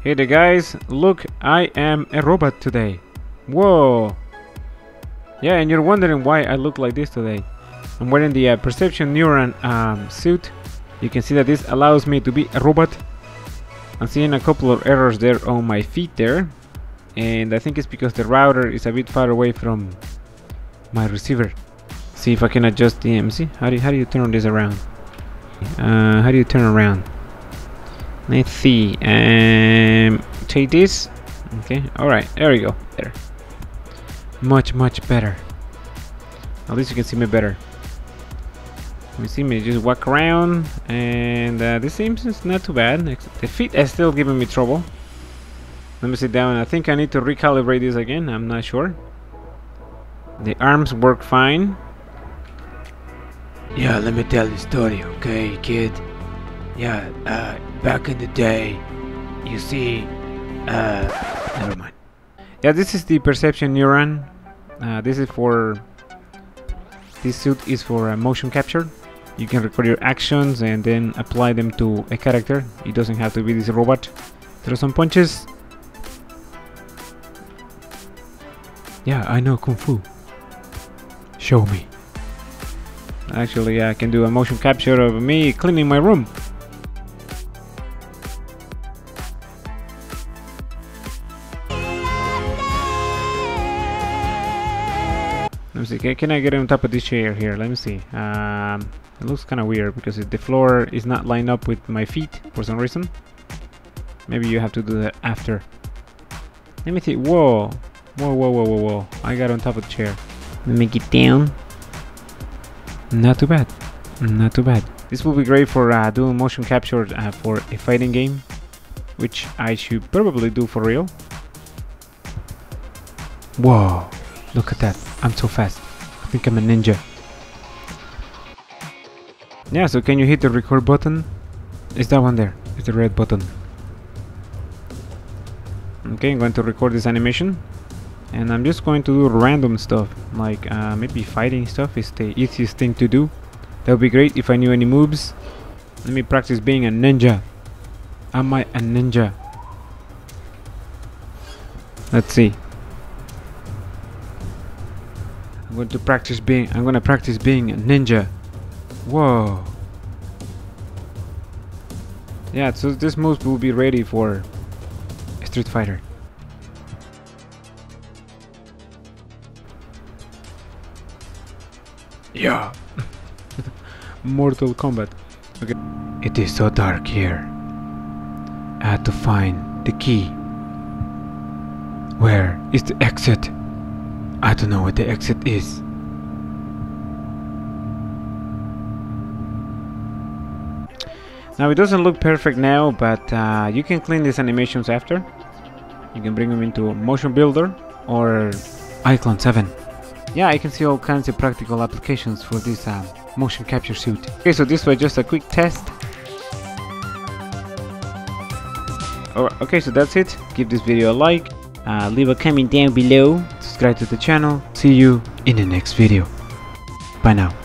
Hey there guys, look, I am a robot today. Whoa. Yeah, and you're wondering why I look like this today. I'm wearing the perception neuron suit. You can see that this allows me to be a robot. I'm seeing a couple of errors there on my feet there, and I think it's because the router is a bit far away from my receiver. See if I can adjust the MC. How do you turn this around? How do you turn around? Let's see. Take this. Okay. All right. There we go. There. Much better. At least you can see me better. You see me just walk around, and this seems it's not too bad. The feet are still giving me trouble. Let me sit down. I think I need to recalibrate this again. I'm not sure. The arms work fine. Yeah, let me tell you a story, okay, kid? Yeah, back in the day, you see, never mind. Yeah, this is the perception neuron. This suit is for motion capture. You can record your actions and then apply them to a character. It doesn't have to be this robot. Throw some punches. Yeah, I know Kung Fu. Show me. Actually, I can do a motion capture of me cleaning my room. Let me see, can I get on top of this chair here? Let me see. It looks kind of weird because the floor is not lined up with my feet for some reason. Maybe you have to do that after. Let me see. Whoa. I got on top of the chair. Let me get down. Not too bad. Not too bad. This will be great for doing motion capture for a fighting game, which I should probably do for real. Whoa. Look at that. I'm so fast. I think I'm a ninja. Yeah, so can you hit the record button? It's that one there. It's the red button. Okay, I'm going to record this animation. And I'm just going to do random stuff. Like maybe fighting stuff is the easiest thing to do. That would be great if I knew any moves. Let me practice being a ninja. Am I a ninja? Let's see. I'm going to practice being a ninja. Whoa. Yeah, so this move will be ready for Street Fighter. Yeah. Mortal Kombat. Okay. It is so dark here. I had to find the key. Where is the exit? I don't know where the exit is. Now it doesn't look perfect now, but you can clean these animations after. You can bring them into Motion Builder or iClone 7. Yeah, I can see all kinds of practical applications for this motion capture suit. Okay, so this was just a quick test. Okay, so that's it. Give this video a like, leave a comment down below, subscribe to the channel. See you in the next video. Bye now.